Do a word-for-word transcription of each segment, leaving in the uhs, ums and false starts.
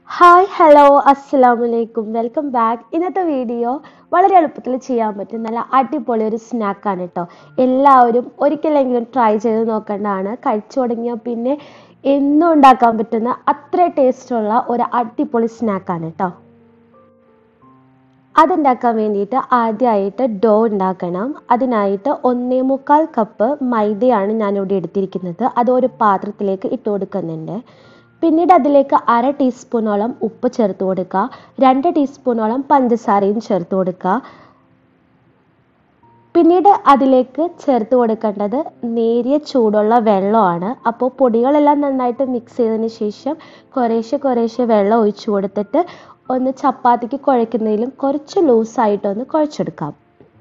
Hi hello അസ്സലാമു അലൈക്കും welcome back. ഇന്നത്തെ വീഡിയോ വളരെ എളുപ്പത്തിൽ ചെയ്യാൻ പറ്റും നല്ല അടിപൊളി ഒരു സ്നാക്കാണ് കേട്ടോ. എല്ലാവരും ഒരിക്കലെങ്കിലും ട്രൈ ചെയ്ത് നോക്കേണ്ടതാണ്. കഴിച്ചു തുടങ്ങിയാൽ പിന്നെ എന്നും ഉണ്ടാക്കാൻ പറ്റുന്ന അത്ര ടേസ്റ്റുള്ള ഒരു അടിപൊളി സ്നാക്കാണ് കേട്ടോ. അതുണ്ടാക്കാൻ വേണ്ടിയിട്ട് ആദ്യമായിട്ട് ഡോ ഉണ്ടാക്കണം. അതിനായിട്ട് ഒന്നേ മുക്കാൽ കപ്പ് മൈദയാണ് ഞാനിവിടെ എടുത്തിരിക്കുന്നത്. അത് ഒരു പാത്രത്തിലേക്ക് ഇട്ട് കൊടുക്കുന്നുണ്ട്. പിന്നീട് അതിലേക്ക് അര ടീസ്പൂണോളം ഉപ്പ് ചേർത്ത് കൊടുക്കുക. രണ്ട് ടീസ്പൂണോളം പഞ്ചസാരയും ചേർത്ത് കൊടുക്കുക. പിന്നീട് അതിലേക്ക് ചേർത്ത് കൊടുക്കേണ്ടത് നേരിയ ചൂടുള്ള വെള്ളമാണ്. അപ്പോൾ പൊടികളെല്ലാം നന്നായിട്ട് മിക്സ് ചെയ്തതിന് ശേഷം കുറേശ്ശെ കുറേശ്ശെ വെള്ളം ഒഴിച്ചു കൊടുത്തിട്ട് ഒന്ന് ചപ്പാത്തിക്ക് കുഴയ്ക്കുന്നതിലും കുറച്ച് ലൂസായിട്ടൊന്ന് കുഴച്ചെടുക്കാം.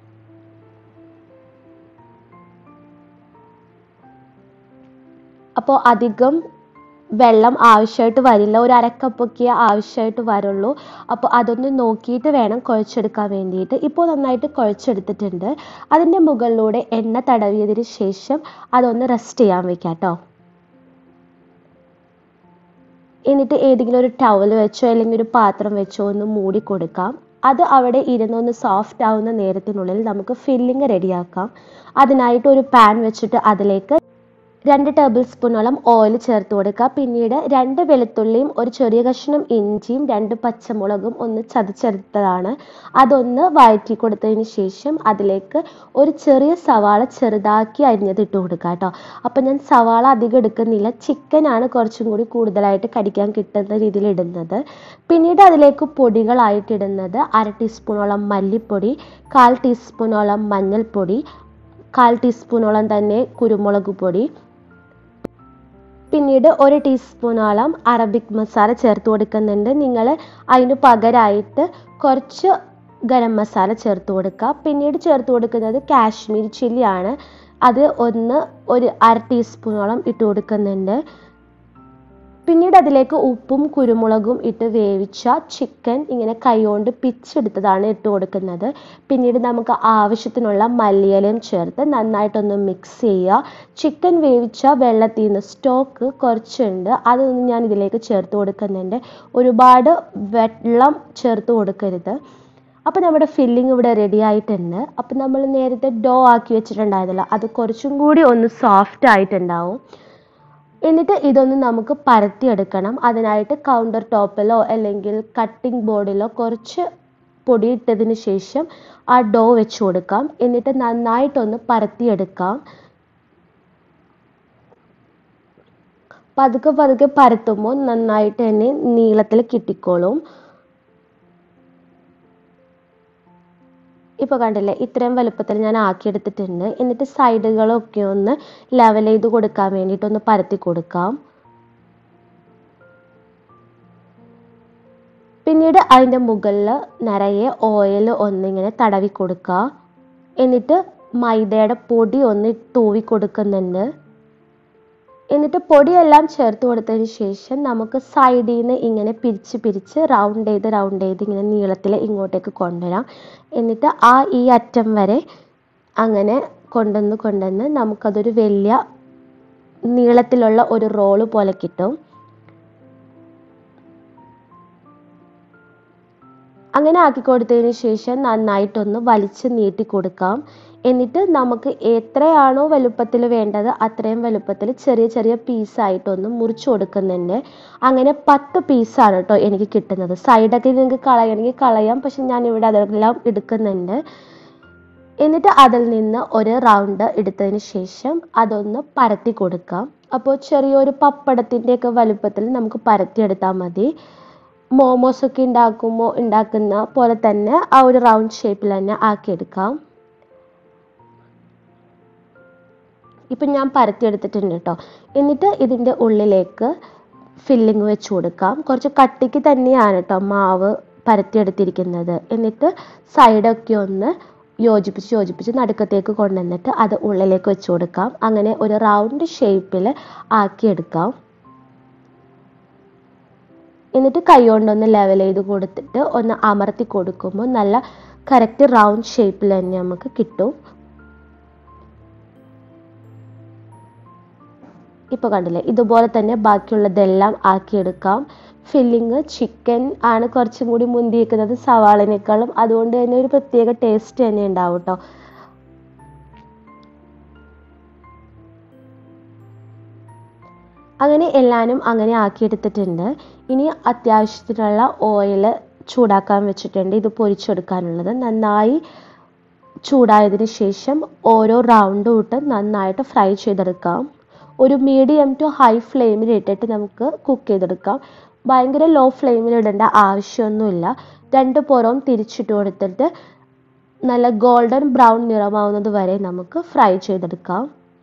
അപ്പോൾ അധികം വെള്ളം ആവശ്യമായിട്ട് വരില്ല, ഒരു അരക്കപ്പൊക്കെ ആവശ്യമായിട്ട് വരുള്ളൂ. അപ്പോൾ അതൊന്ന് നോക്കിയിട്ട് വേണം കുഴച്ചെടുക്കാൻ വേണ്ടിയിട്ട്. ഇപ്പോൾ നന്നായിട്ട് കുഴച്ചെടുത്തിട്ടുണ്ട്. അതിൻ്റെ മുകളിലൂടെ എണ്ണ തടവിയതിന് ശേഷം അതൊന്ന് റെസ്റ്റ് ചെയ്യാൻ വെക്കാം കേട്ടോ. എന്നിട്ട് ഏതെങ്കിലും ഒരു ടവൽ വെച്ചോ അല്ലെങ്കിൽ ഒരു പാത്രം വെച്ചോ ഒന്ന് മൂടി കൊടുക്കാം. അത് അവിടെ ഇരുന്നൊന്ന് സോഫ്റ്റ് ആവുന്ന നേരത്തിനുള്ളിൽ നമുക്ക് ഫില്ലിങ് റെഡിയാക്കാം. അതിനായിട്ട് ഒരു പാൻ വെച്ചിട്ട് അതിലേക്ക് രണ്ട് ടേബിൾ സ്പൂണോളം ഓയിൽ ചേർത്ത് കൊടുക്കുക. പിന്നീട് രണ്ട് വെളുത്തുള്ളിയും ഒരു ചെറിയ കഷ്ണം ഇഞ്ചിയും രണ്ട് പച്ചമുളകും ഒന്ന് ചതച്ചെടുത്തതാണ്. അതൊന്ന് വഴറ്റി കൊടുത്തതിന് ശേഷം അതിലേക്ക് ഒരു ചെറിയ സവാള ചെറുതാക്കി അരിഞ്ഞത് ഇട്ട് കൊടുക്കുക കേട്ടോ. അപ്പോൾ ഞാൻ സവാള അധികം എടുക്കുന്നില്ല, ചിക്കനാണ് കുറച്ചും കൂടി കൂടുതലായിട്ട് കടിക്കാൻ കിട്ടുന്ന രീതിയിൽ ഇടുന്നത്. പിന്നീട് അതിലേക്ക് പൊടികളായിട്ട് ഇടുന്നത് അര ടീസ്പൂണോളം മല്ലിപ്പൊടി, കാൽ ടീസ്പൂണോളം മഞ്ഞൾപ്പൊടി, കാൽ ടീസ്പൂണോളം തന്നെ കുരുമുളക് പൊടി, പിന്നീട് ഒരു ടീസ്പൂണോളം അറബിക് മസാല ചേർത്ത് കൊടുക്കുന്നുണ്ട്. നിങ്ങൾ അതിന് പകരമായിട്ട് കുറച്ച് ഗരം മസാല ചേർത്ത് കൊടുക്കുക. പിന്നീട് ചേർത്ത് കൊടുക്കുന്നത് കാശ്മീരി ചില്ലിയാണ്. അത് ഒന്ന് ഒരു അര ടീസ്പൂണോളം ഇട്ട് കൊടുക്കുന്നുണ്ട്. പിന്നീട് അതിലേക്ക് ഉപ്പും കുരുമുളകും ഇട്ട് വേവിച്ച ചിക്കൻ ഇങ്ങനെ കൈകൊണ്ട് പിച്ചെടുത്തതാണ് ഇട്ട് കൊടുക്കുന്നത്. പിന്നീട് നമുക്ക് ആവശ്യത്തിനുള്ള മല്ലിയിലയും ചേർത്ത് നന്നായിട്ടൊന്ന് മിക്സ് ചെയ്യുക. ചിക്കൻ വേവിച്ച വെള്ളത്തിൽ നിന്ന് സ്റ്റോക്ക് കുറച്ചുണ്ട്, അതൊന്നും ഞാൻ ഇതിലേക്ക് ചേർത്ത് കൊടുക്കുന്നുണ്ട്. ഒരുപാട് വെള്ളം ചേർത്ത് കൊടുക്കരുത്. അപ്പോൾ നമ്മുടെ ഫില്ലിങ് ഇവിടെ റെഡി ആയിട്ടുണ്ട്. അപ്പോൾ നമ്മൾ നേരത്തെ ഡോ ആക്കി വെച്ചിട്ടുണ്ടായിരുന്നല്ലോ, അത് കുറച്ചും കൂടി ഒന്ന് സോഫ്റ്റ് ആയിട്ടുണ്ടാവും. എന്നിട്ട് ഇതൊന്ന് നമുക്ക് പരത്തിയെടുക്കണം. അതിനായിട്ട് കൗണ്ടർ ടോപ്പിലോ അല്ലെങ്കിൽ കട്ടിംഗ് ബോർഡിലോ കുറച്ച് പൊടി ഇട്ടതിന് ശേഷം ആ ഡോ വെച്ച് കൊടുക്കാം. എന്നിട്ട് നന്നായിട്ടൊന്ന് പരത്തിയെടുക്കാം. പതുക്കെ പതുക്കെ പരത്തുമ്പോൾ നന്നായിട്ട് തന്നെ നീളത്തിൽ കിട്ടിക്കോളും. ഇപ്പോൾ കണ്ടില്ലേ, ഇത്രയും വലുപ്പത്തിൽ ഞാൻ ആക്കിയെടുത്തിട്ടുണ്ട്. എന്നിട്ട് സൈഡുകളൊക്കെ ഒന്ന് ലെവൽ ചെയ്ത് കൊടുക്കാൻ വേണ്ടിയിട്ടൊന്ന് പരത്തി കൊടുക്കാം. പിന്നീട് അതിൻ്റെ മുകളിൽ നിറയെ ഓയിൽ ഒന്നിങ്ങനെ തടവി കൊടുക്കുക. എന്നിട്ട് മൈദയുടെ പൊടി ഒന്ന് തൂവി കൊടുക്കുന്നുണ്ട്. എന്നിട്ട് പൊടിയെല്ലാം ചേർത്ത് കൊടുത്തതിന് ശേഷം നമുക്ക് സൈഡിൽ നിന്ന് ഇങ്ങനെ പിരിച്ച് പിരിച്ച് റൗണ്ട് ചെയ്ത് റൗണ്ട് ചെയ്ത് ഇങ്ങനെ നീളത്തിൽ ഇങ്ങോട്ടേക്ക് കൊണ്ടുവരാം. എന്നിട്ട് ആ ഈ അറ്റം വരെ അങ്ങനെ കൊണ്ടുവന്ന് കൊണ്ടുവന്ന് നമുക്കതൊരു വലിയ നീളത്തിലുള്ള ഒരു റോള് പോലെ കിട്ടും. അങ്ങനെ ആക്കി കൊടുത്തതിന് ശേഷം നന്നായിട്ടൊന്ന് വലിച്ച് നീട്ടി കൊടുക്കാം. എന്നിട്ട് നമുക്ക് എത്രയാണോ വലുപ്പത്തിൽ വേണ്ടത് അത്രയും വലുപ്പത്തിൽ ചെറിയ ചെറിയ പീസായിട്ടൊന്ന് മുറിച്ച് കൊടുക്കുന്നുണ്ട്. അങ്ങനെ പത്ത് പീസാണ് കേട്ടോ എനിക്ക് കിട്ടുന്നത്. സൈഡൊക്കെ നിങ്ങൾക്ക് കളയണമെങ്കിൽ കളയാം, പക്ഷെ ഞാൻ ഇവിടെ അതെല്ലാം എടുക്കുന്നുണ്ട്. എന്നിട്ട് അതിൽ നിന്ന് ഒരു റൗണ്ട് എടുത്തതിന് ശേഷം അതൊന്ന് പരത്തി കൊടുക്കാം. അപ്പോൾ ചെറിയൊരു പപ്പടത്തിൻ്റെയൊക്കെ വലുപ്പത്തിൽ നമുക്ക് പരത്തിയെടുത്താൽ മതി. മോമോസൊക്കെ ഉണ്ടാക്കുമ്പോൾ ഉണ്ടാക്കുന്ന പോലെ തന്നെ ആ ഒരു റൗണ്ട് ഷേപ്പിൽ തന്നെ ആക്കിയെടുക്കാം. ഇപ്പം ഞാൻ പരത്തിയെടുത്തിട്ടുണ്ട് കേട്ടോ. എന്നിട്ട് ഇതിൻ്റെ ഉള്ളിലേക്ക് ഫില്ലിങ് വെച്ച് കൊടുക്കാം. കുറച്ച് കട്ടിക്ക് തന്നെയാണ് കേട്ടോ മാവ് പരത്തിയെടുത്തിരിക്കുന്നത്. എന്നിട്ട് സൈഡൊക്കെ ഒന്ന് യോജിപ്പിച്ച് യോജിപ്പിച്ച് നടുക്കത്തേക്ക് കൊണ്ടുവന്നിട്ട് അത് ഉള്ളിലേക്ക് വെച്ച് കൊടുക്കാം. അങ്ങനെ ഒരു റൗണ്ട് ഷേപ്പിൽ ആക്കിയെടുക്കാം. എന്നിട്ട് കൈ കൊണ്ടൊന്ന് ലെവൽ ചെയ്ത് കൊടുത്തിട്ട് ഒന്ന് അമർത്തി കൊടുക്കുമ്പോൾ നല്ല കറക്റ്റ് റൗണ്ട് ഷേപ്പിൽ തന്നെ നമുക്ക് കിട്ടും. ഇപ്പോൾ കണ്ടില്ലേ, ഇതുപോലെ തന്നെ ബാക്കിയുള്ളതെല്ലാം ആക്കിയെടുക്കാം. ഫില്ലിങ് ചിക്കൻ ആണ് കുറച്ചും കൂടി മുന്തിയിരിക്കുന്നത് സവാളിനേക്കാളും, അതുകൊണ്ട് തന്നെ ഒരു പ്രത്യേക ടേസ്റ്റ് തന്നെ ഉണ്ടാവും കേട്ടോ. അങ്ങനെ എല്ലാവരും അങ്ങനെ ആക്കിയെടുത്തിട്ടുണ്ട്. ഇനി അത്യാവശ്യത്തിനുള്ള ഓയിൽ ചൂടാക്കാൻ വെച്ചിട്ടുണ്ട്, ഇത് പൊരിച്ചെടുക്കാനുള്ളത്. നന്നായി ചൂടായതിന് ശേഷം ഓരോ റൗണ്ടും ഇട്ട് നന്നായിട്ട് ഫ്രൈ ചെയ്തെടുക്കാം. ഒരു മീഡിയം ടു ഹൈ ഫ്ലെയിമിൽ ഇട്ടിട്ട് നമുക്ക് കുക്ക് ചെയ്തെടുക്കാം. ഭയങ്കര ലോ ഫ്ലെയിമിൽ ഇടേണ്ട ആവശ്യമൊന്നുമില്ല. രണ്ട് പുറവും തിരിച്ചിട്ട് കൊടുത്തിട്ട് നല്ല ഗോൾഡൻ ബ്രൗൺ നിറമാവുന്നത് വരെ നമുക്ക് ഫ്രൈ ചെയ്തെടുക്കാം.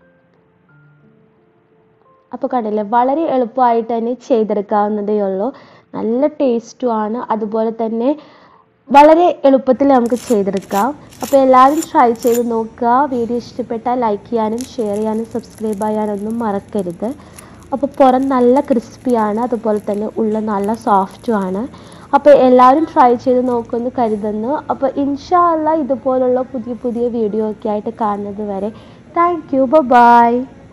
അപ്പോൾ കണ്ടില്ലേ, വളരെ എളുപ്പമായിട്ട് തന്നെ ചെയ്തെടുക്കാവുന്നതേ ഉള്ളൂ. നല്ല ടേസ്റ്റുമാണ്, അതുപോലെ തന്നെ വളരെ എളുപ്പത്തിൽ നമുക്ക് ചെയ്തെടുക്കാം. അപ്പോൾ എല്ലാവരും ട്രൈ ചെയ്ത് നോക്കുക. വീഡിയോ ഇഷ്ടപ്പെട്ടാൽ ലൈക്ക് ചെയ്യാനും ഷെയർ ചെയ്യാനും സബ്സ്ക്രൈബ് ചെയ്യാനൊന്നും മറക്കരുത്. അപ്പോൾ പുറം നല്ല ക്രിസ്പിയാണ്, അതുപോലെ തന്നെ ഉള്ള നല്ല സോഫ്റ്റുമാണ്. അപ്പോൾ എല്ലാവരും ട്രൈ ചെയ്ത് നോക്കുമെന്ന് കരുതുന്നു. അപ്പോൾ ഇൻഷാ അല്ലാഹ് ഇതുപോലുള്ള പുതിയ പുതിയ വീഡിയോ ഒക്കെ ആയിട്ട് കാണുന്നത് വരെ താങ്ക് യു, ബൈ.